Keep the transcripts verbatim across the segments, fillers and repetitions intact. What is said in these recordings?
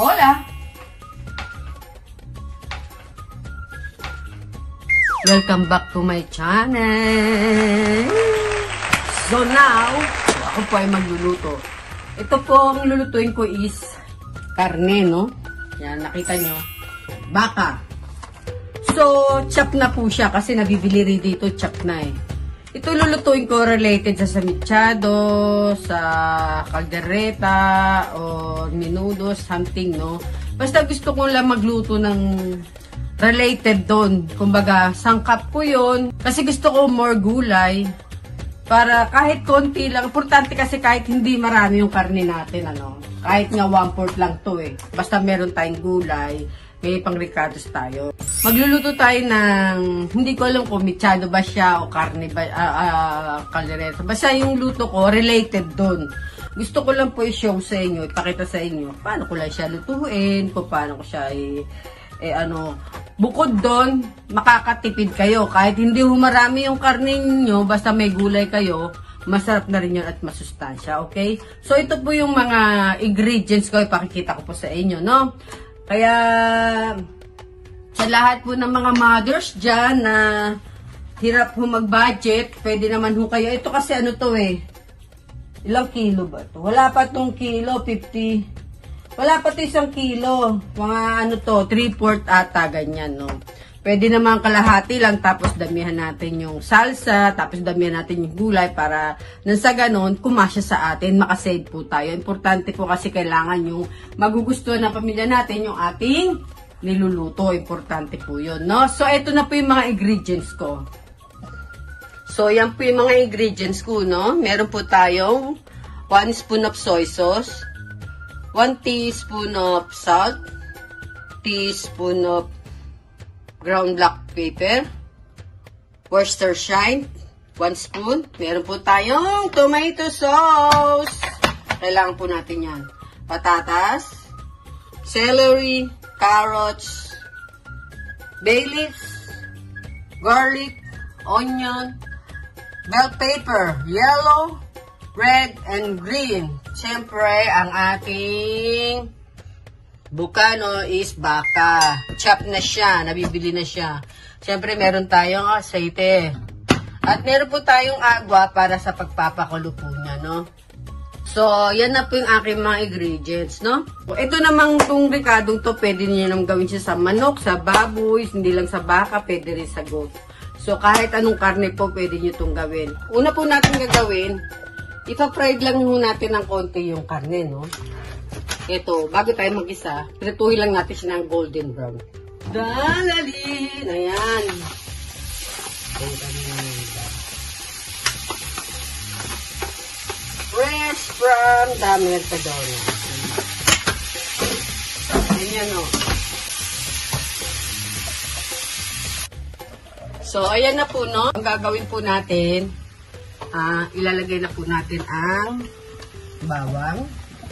Hola! Welcome back to my channel! So now, ako po ay magluluto. Ito po ang lulutuin ko is karne, no? Yan, nakita nyo. Baka. So, chop na po siya kasi nabibili rin dito, chop na eh. Ito lulutuin ko related sa samichado, sa caldereta, o menudo, something, no? Basta gusto ko lang magluto ng related doon. Kumbaga, sangkap ko yun. Kasi gusto ko more gulay. Para kahit konti lang. Importante kasi kahit hindi marami yung karne natin, ano. Kahit nga one-fourth lang to eh. Basta meron tayong gulay. May pang-ricados tayo. Magluluto tayo ng, hindi ko alam kung michado ba siya o karne ba, uh, uh, caldereta. Basta yung luto ko, related doon. Gusto ko lang po i-show sa inyo, ipakita sa inyo, paano ko lang siya lutuin, kung paano ko siya i- eh ano, bukod doon, makakatipid kayo. Kahit hindi humarami yung karne nyo, basta may gulay kayo, masarap na rin yun at masustansya, okay? So, ito po yung mga ingredients ko, ipakikita ko po sa inyo, no? Kaya, sa lahat po ng mga mothers dyan na hirap ho mag-budget, pwede naman ho kayo. Ito kasi ano to eh, ilang kilo ba to? Wala pa tong kilo, fifty. Wala pa to isang kilo. Mga ano to, three-fourth ata, ganyan, no? Pwede naman kalahati lang, tapos damihan natin yung salsa, tapos damihan natin yung gulay para nang sa ganon, kumasya sa atin, makasave po tayo. Importante po kasi kailangan yung magugustuhan ng pamilya natin yung ating niluluto. Importante po yun, no? So, ito na po yung mga ingredients ko. So, yan po yung mga ingredients ko, no? Meron po tayong one spoon of soy sauce, one teaspoon of salt, teaspoon of ground black pepper, Worcestershire, one spoon. Meron po tayong tomato sauce. Kailangan po natin yan. Patatas, celery, carrots, bay leaves, garlic, onion, bell pepper, yellow, red, and green. Siyempre, ang ating bukano is baka. Chop na siya. Nabibili na siya. Siyempre, meron tayong aceite. At meron po tayong agwa para sa pagpapakulo po niya, no? So, yan na po yung aking mga ingredients, no? Ito namang itong ricadong to, pwede niyo naman gawin siya sa manok, sa baboy, hindi lang sa baka, pwede rin sa goat. So, kahit anong karne po, pwede niyo itong gawin. Una po natin gagawin, ipa-fried lang ho natin ng konti yung karne, no? Ito, bago tayo mag-isa, prituhin lang natin siya ng golden brown. Dalalin! Ayan. Fresh from the Mercadona. Ayan, o. So, ayan na po, no? Ang gagawin po natin, uh, ilalagay na po natin ang bawang.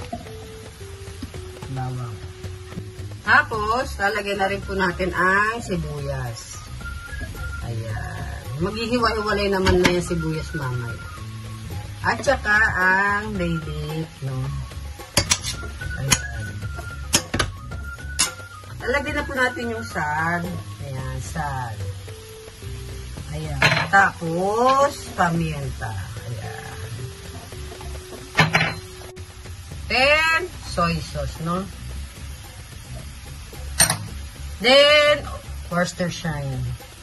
Bawang. Tapos, lalagyan na rin po natin ang sibuyas. Ayan. Maghihiwa-hiwalay naman na yung sibuyas mamay. At saka ang bay leaf, no? Ayan. Lalagyan na po natin yung sal. Ayan, sal. Ayan. Tapos, pamienta. Ayan. Then, soy sauce, no? Then, Worcestershire.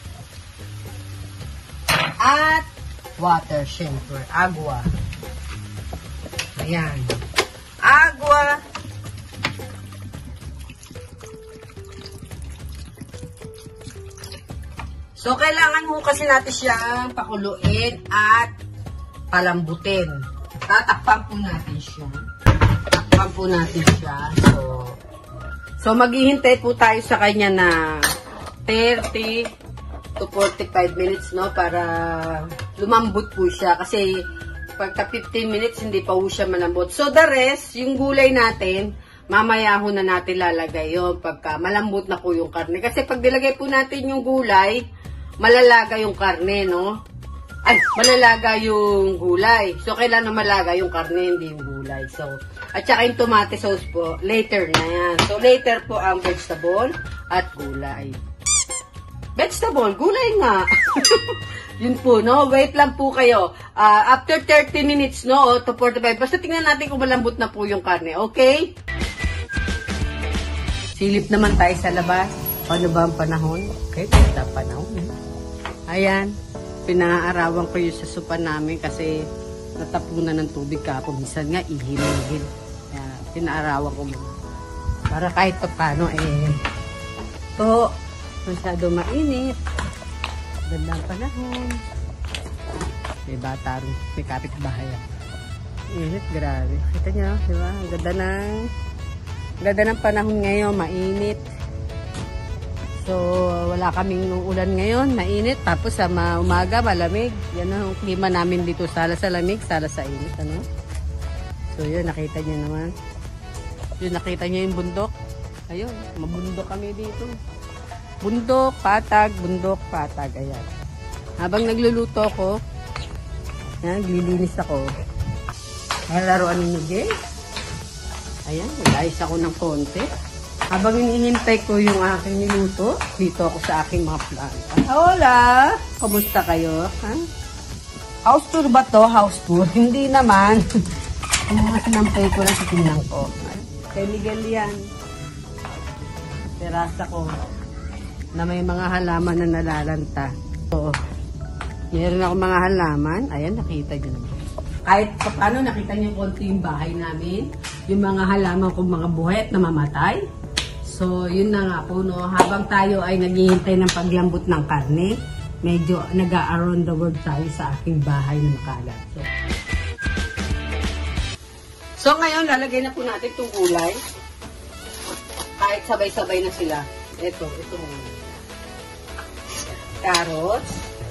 At water, syempre. Agua. Ayan. Agua. So, kailangan mo kasi natin siyang pakuluin at palambutin. Tatakpan po natin siya. Tatakpan po natin siya. So, so maghihintay po tayo sa kanya na thirty to forty-five minutes, no? Para lumambot po siya. Kasi, pagka fifteen minutes, hindi pa po siya malambot. So, the rest, yung gulay natin, mamaya ho na natin lalagay yun pagka malambot na po yung karne. Kasi pag nilagay po natin yung gulay, malalaga yung karne, no? Ay, malalaga yung gulay. So, kailangan malaga yung karne, hindi yung gulay. So, At saka yung tomato sauce po, later na yan. So, later po ang vegetable at gulay. Vegetable, gulay nga. Yun po, no? Wait lang po kayo. Uh, after thirty minutes, no? To forty-five. Basta tingnan natin kung malambot na po yung karne. Okay? Silip naman tayo sa labas. Ano ba ang panahon? Okay, ganda panahon. Ayan. Pinaarawan ko yung sasupan namin kasi natapunan ng tubig kapon. Minsan nga, ihimigin. Kaya, pinaarawan ko muna. Para kahit pa paano, eh, to, masyado mainit. Ganda ang panahon. May bata rin. May kapitbahay. Init, grabe. Kita nyo, di ba? Ang ganda ng, ang ganda ng panahon ngayon, mainit. So, wala kaming ulan ngayon, mainit. Tapos sa umaga, malamig. Yan ang klima namin dito. Sala sa lamig, sala sa init. Ano? So, yun, nakita nyo naman. Yun, nakita nyo yung bundok. Ayun, mabundok kami dito. Bundok, patag, bundok, patag. Ayan. Habang nagluluto ako, yan, naglilinis ako. Nalaroan ninyo, guys. Ayan, nag-ayos ako ng konti. Habang hinihintay ko yung aking niluto, dito ako sa aking mga planta. Hola! Kamusta kayo? Ha? House tour ba to? House tour? Hindi naman. Ang mga sinampay ko lang sa tingnan ko. Kay Miguel yan. Terasa ko na may mga halaman na nalalanta. So, meron ako mga halaman. Ayan, nakita nyo naman. Kahit paano, nakita nyo konti yung bahay namin. Yung mga halaman kong mga buhay at namamatay. So, yun na nga po, no? Habang tayo ay naghihintay ng paglambot ng karne, medyo nag-a-around the world tayo sa aking bahay na makalat. So, so, ngayon, lalagay na po natin itong gulay. Kahit sabay-sabay na sila. Ito, ito muna. Carrots.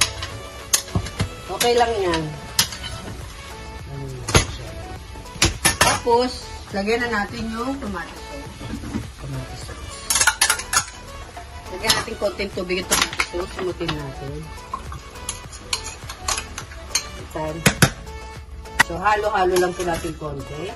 Okay lang yan. Tapos, lagyan na natin yung tomato sauce. Tomato sauce. Lagyan natin konting tubig yung tomato sauce. Sumutin natin. Itan. So, halo-halo lang po natin konti.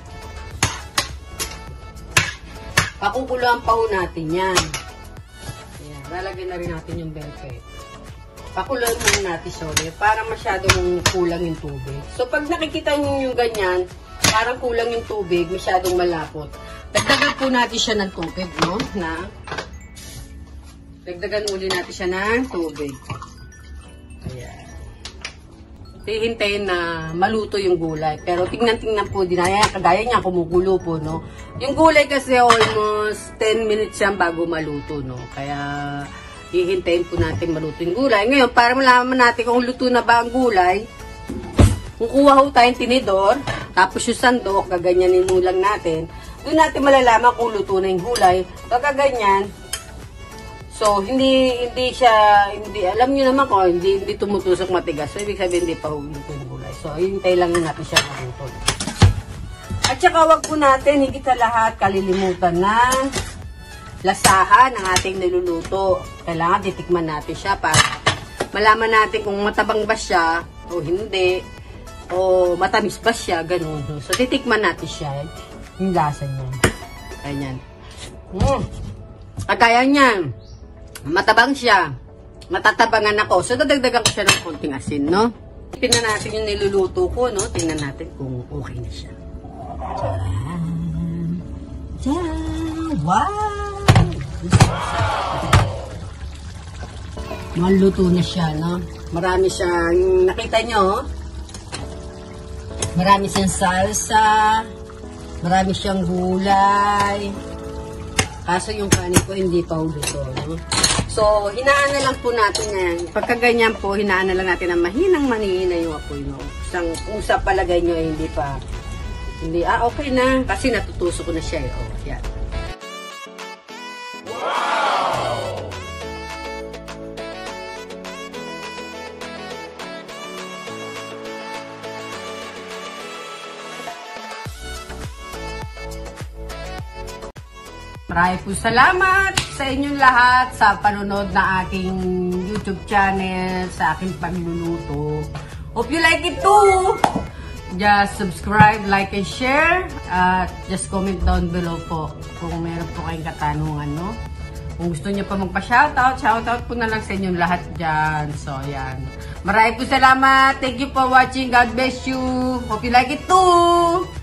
Pakukuloan pa ho natin yan. Ayan. Lalagyan na rin natin yung bell pepper. Pakuloan muna natin, sorry. Para masyadong kulang yung tubig. So, pag nakikita nyo yung ganyan, parang kulang yung tubig, masyadong malapot. Dagdagan po natin siya ng tubig, no? Na, dagdagan uli natin siya ng tubig. Ayan. Hihintayin na maluto yung gulay. Pero tingnan-tingnan po din. Ayan, kagaya niya, kumukulo po, no? Yung gulay kasi almost ten minutes yan bago maluto, no? Kaya, hihintayin po natin maluto yung gulay. Ngayon, para malaman natin kung luto na ba ang gulay, kukuha ho tayong tinidor, tapos yung sandok, gaganyanin mo lang natin. Doon natin malalaman kung luto na yung gulay. Kagaganyan. So, hindi, hindi siya, hindi, alam nyo naman ko, hindi, hindi tumutusok matigas. So, ibig sabihin, hindi pa luto yung gulay. So, hintay lang natin siya maluto. At saka, wag po natin, higit sa lahat, kalilimutan na lasahan ng ating niluluto. Kailangan titikman natin siya para malaman natin kung matabang ba siya o hindi. O matamis ba siya, ganun. So, titikman natin siya. Yung lasa niya. Ganyan. Mm. Kagaya niyan. Matabang siya. Matatabangan ako. So, dadagdagan ko siya ng konting asin, no? Tingnan natin yung niluluto ko, no? Tingnan natin kung okay na siya. Tcharam! Tcharam! Wow! Maluto na siya, no? Marami siyang, nakita nyo, marami siyang salsa, marami siyang gulay. Kaso yung kanin ko hindi pa luto, no? So, hinaan na lang po natin yan. Pagka ganyan po, hinaan na lang natin na mahinang manihina yung apoy, no? Isang, kung sa palagay nyo, hindi pa, hindi, ah, okay na. Kasi natutuso ko na siya, eh. Oh, yan. Maraming po salamat sa inyong lahat sa panonood ng aking YouTube channel, sa aking pagluluto. Hope you like it too! just subscribe, like, and share. At just comment down below po kung meron po kayong katanungan, no? Kung gusto niyo pa magpa-shoutout, shoutout po na lang sa inyong lahat dyan. So, yan. Maraming po salamat. Thank you for watching. God bless you. Hope you like it too.